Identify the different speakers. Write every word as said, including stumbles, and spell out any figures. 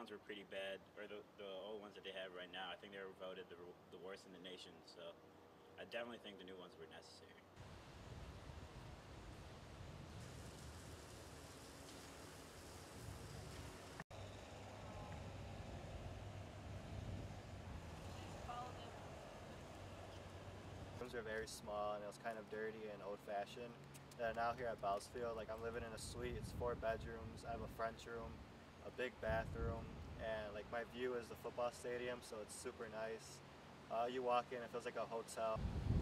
Speaker 1: ones were pretty bad, or the, the old ones that they have right now. I think they were voted the, the worst in the nation, so I definitely think the new ones were necessary.
Speaker 2: Rooms are very small and it was kind of dirty and old-fashioned. And now here at Bousfield, like I'm living in a suite. It's four bedrooms. I have a French room, a big bathroom, and like my view is the football stadium, so it's super nice. Uh, you walk in, it feels like a hotel.